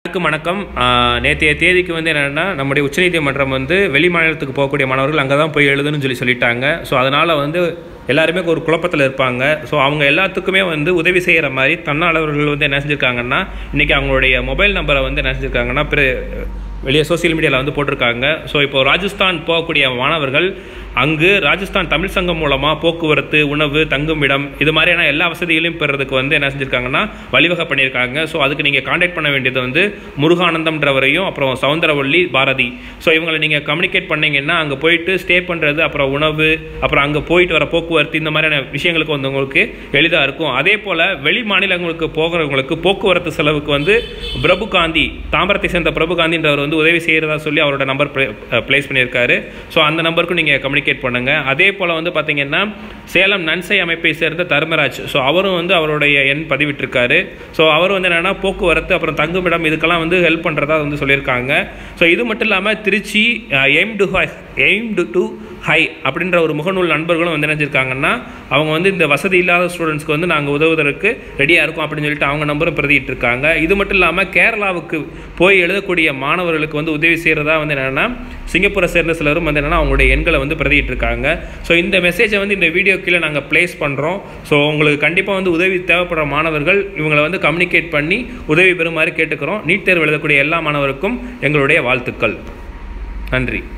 வணக்கம். நேற்றைய தேதிக்கு வந்து என்னென்னா, நம்முடைய உச்சநீதிமன்றம் வந்து வெளி மாநிலத்துக்கு போகக்கூடிய மாணவர்கள் அங்கே தான் போய் எழுதணும்னு சொல்லிட்டாங்க. ஸோ அதனால் வந்து எல்லாருமே ஒரு குழப்பத்தில் இருப்பாங்க. ஸோ அவங்க எல்லாத்துக்குமே வந்து உதவி செய்கிற மாதிரி தன்னாளர்கள் வந்து என்ன செஞ்சுருக்காங்கன்னா, இன்றைக்கி அவங்களுடைய மொபைல் நம்பரை வந்து என்ன செஞ்சுருக்காங்கன்னா வெளியே சோசியல் மீடியாவில் வந்து போட்டிருக்காங்க. ஸோ இப்போ ராஜஸ்தான் போகக்கூடிய மாணவர்கள் அங்கு ராஜஸ்தான் தமிழ் சங்கம் மூலமாக போக்குவரத்து, உணவு, தங்குமிடம் இது மாதிரியான எல்லா வசதிகளையும் பெறதுக்கு வந்து என்ன செஞ்சுருக்காங்கன்னா வழிவகை பண்ணியிருக்காங்க. ஸோ அதுக்கு நீங்கள் காண்டாக்ட் பண்ண வேண்டியது வந்து முருகானந்தம்ன்றவரையும் அப்புறம் சவுந்தரவள்ளி பாரதி. ஸோ இவங்களை நீங்கள் கம்யூனிகேட் பண்ணிங்கன்னா அங்கே போயிட்டு ஸ்டே பண்ணுறது, அப்புறம் உணவு, அப்புறம் அங்கே போயிட்டு வர போக்குவரத்து இந்த மாதிரியான விஷயங்களுக்கு வந்து உங்களுக்கு எளிதாக இருக்கும். அதே போல் வெளி மாநிலங்களுக்கு போகிறவங்களுக்கு போக்குவரத்து செலவுக்கு வந்து பிரபு காந்தி, தாம்பரத்தை சேர்ந்த பிரபு காந்தின்றவர் வந்து உதவி செய்கிறதா சொல்லி அவரோட நம்பர் பிளேஸ் பண்ணியிருக்காரு. ஸோ அந்த நம்பருக்கும் நீங்கள் கம்யூனிகேட் பண்ணுங்க. அதே போல் வந்து பார்த்தீங்கன்னா சேலம் நன்சை அமைப்பை சேர்ந்த தர்மராஜ், ஸோ அவரும் வந்து அவருடைய எண் பதிவிட்டிருக்காரு. ஸோ அவர் வந்து என்னென்னா போக்குவரத்து அப்புறம் தங்குமிடம் இதுக்கெல்லாம் வந்து ஹெல்ப் பண்ணுறதா வந்து சொல்லியிருக்காங்க. ஸோ இது மட்டும் இல்லாமல் திருச்சி எய்ம்டு டு ஹை அப்படின்ற ஒரு முகநூல் நண்பர்களும் வந்து நினைச்சிருக்காங்கன்னா, அவங்க வந்து இந்த வசதி இல்லாத ஸ்டூடெண்ட்ஸ்க்கு வந்து நாங்கள் உதவுவதற்கு ரெடியாக இருக்கோம் அப்படின்னு சொல்லிட்டு அவங்க நம்பரும் பிரதிட்டு இருக்காங்க. இது மட்டும் இல்லாமல் கேரளாவுக்கு போய் எழுதக்கூடிய மாணவர்களுக்கு வந்து உதவி செய்கிறதா வந்து என்னென்னா சிங்கப்பூரை சேர்ந்த சிலரும் வந்து என்னென்னா அவங்களுடைய எண்களை வந்து பிரதிட்டு இருக்காங்க. ஸோ இந்த மெசேஜை வந்து இந்த வீடியோ கீழே நாங்கள் ப்ளேஸ் பண்ணுறோம். ஸோ உங்களுக்கு கண்டிப்பாக வந்து உதவி தேவைப்படுற மாணவர்கள் இவங்களை வந்து கம்யூனிகேட் பண்ணி உதவி பெறுமாறு கேட்டுக்கிறோம். நீட் தேர்வு எழுதக்கூடிய எல்லா மாணவருக்கும் எங்களுடைய வாழ்த்துக்கள். நன்றி.